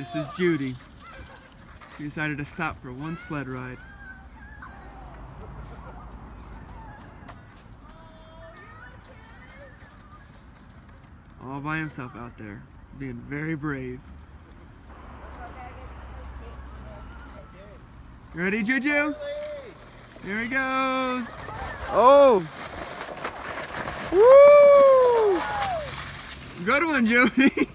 This is Judy. He decided to stop for one sled ride. All by himself out there, being very brave. You ready, Juju? Here he goes. Oh! Woo! Good one, Judy.